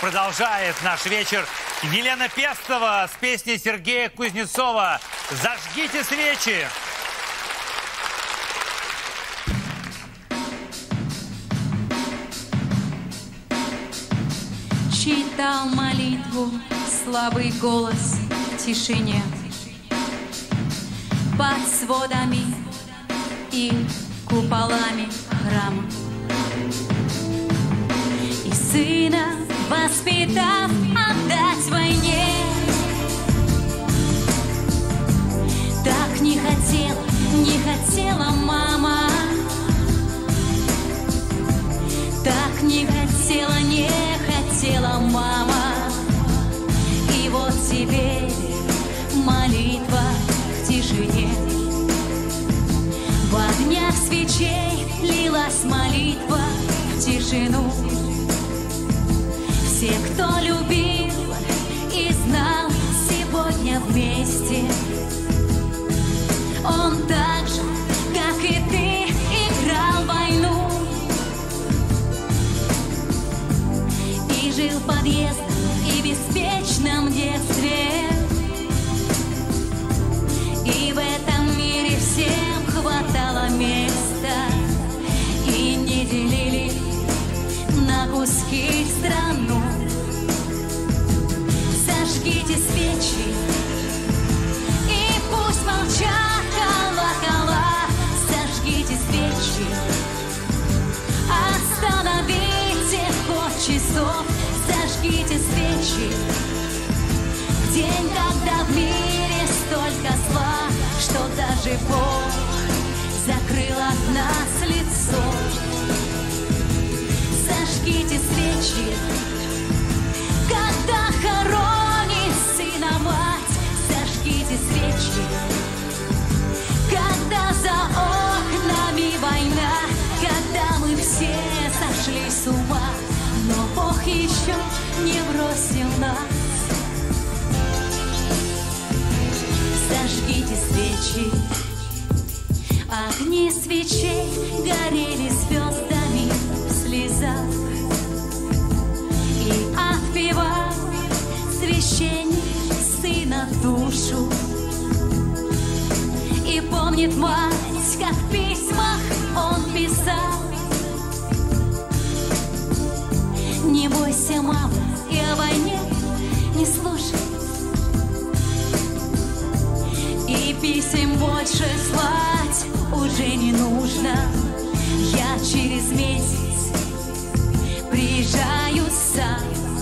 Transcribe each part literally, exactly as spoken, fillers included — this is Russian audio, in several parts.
продолжает наш вечер Елена Пестова с песней Сергея Кузнецова «Зажгите свечи». Читал молитву слабый голос в тишине под сводами и куполами храма. И сына воспитав, отдать войне. Так не хотела, не хотела мама. Так не хотела, не хотела мама. И вот теперь молитва в тишине. В огнях свечей лилась молитва в тишину. Все, кто любил и знал, сегодня вместе. Он так же, как и ты, играл войну и жил в подъездах и беспечном детстве. И в этом мире всем хватало места, и не делили на куски страну. Зажгите свечи, и пусть молчат колокола. Зажгите свечи, остановите ход часов. Зажгите свечи в день, когда в мире столько зла, что даже Бог закрыл от нас лицо. Зажгите свечи, когда хоронит сына мать. Зажгите свечи, когда за окнами война, когда мы все сошли с ума, но Бог еще не бросил нас. Зажгите свечи, огни свечей горели звездами в слезах. И отпевал священник сына душу. И помнит мать, как в письмах он писал: не бойся, мама, и о войне не слушай. И писем больше слать уже не нужно. Я через месяц приезжаю сам.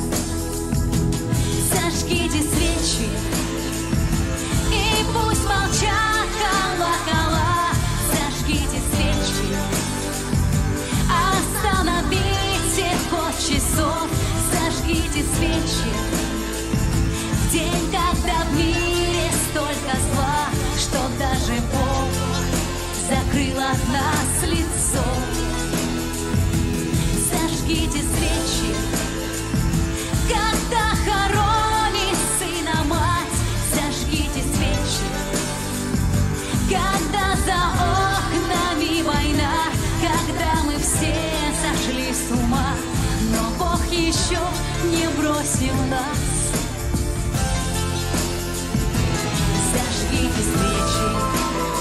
Зажгите свечи, и пусть молчат колокола. Зажгите свечи, остановите ход часов. Зажгите свечи в день, когда в мире столько зла, что даже Бог закрыл от нас лицо. Зажгите свечи, когда хоронит сына мать. Зажгите свечи, когда за окнами война, когда мы все сошли с ума, но Бог еще не бросил нас. Зажгите свечи.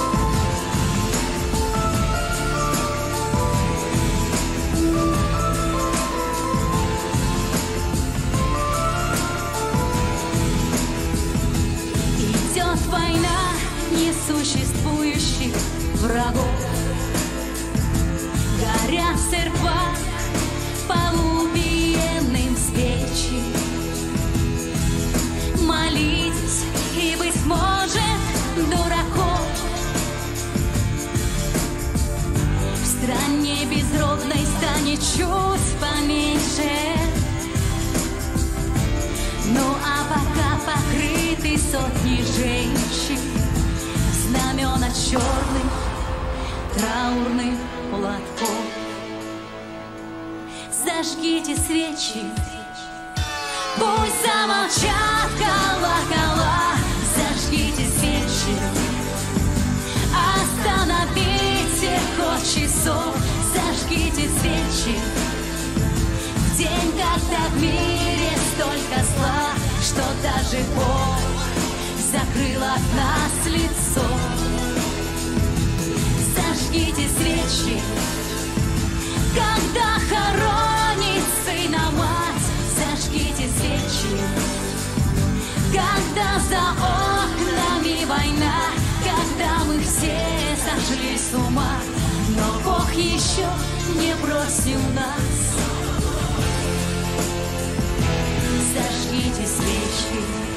Война несуществующих врагов. Горят в церквах по убиенным свечи. Молитесь, и, быть может, дураков в стране безродной станет чуть поменьше. Ну а пока покрыты сотни женщин знамена черным траурным платком. Зажгите свечи, пусть замолчат колокола. Зажгите свечи, остановите ход часов. Зажгите свечи в день, когда в мире что даже боль закрыла от нас лицо. Зажгите свечи, когда хоронит сына мать. Зажгите свечи, когда за окнами война, когда мы все сошли с ума, но Бог еще не бросил нас. Зажгите свечи.